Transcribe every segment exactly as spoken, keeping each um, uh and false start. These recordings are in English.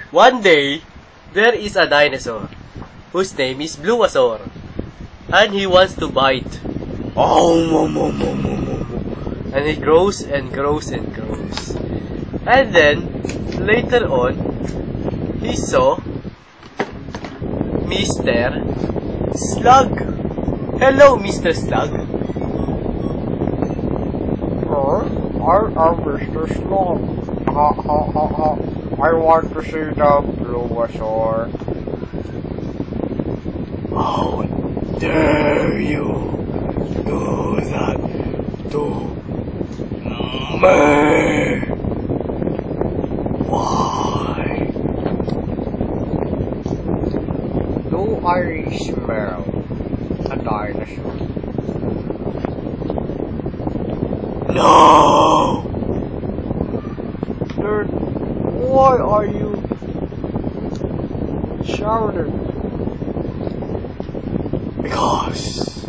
One day, there is a dinosaur whose name is Bluasaur, and he wants to bite. Oh, mo, mo, mo, mo, mo. And he grows and grows and grows. And then, later on, he saw Mister Slug. Hello, Mister Slug. Oh, I am Mister Slug. Ha ha ha ha. I want to see the Bluasaur. How dare you do that to me? Why? Do I smell a dinosaur? No! Then why are you shouting? Because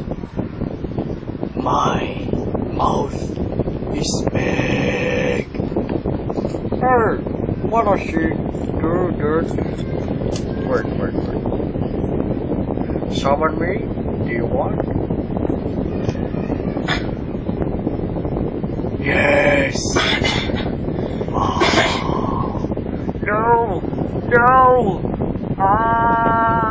my mouth is big. Hey, what does she do, dude? Wait, wait, wait. Summon me? Do you want? Yes! No! No! Ah!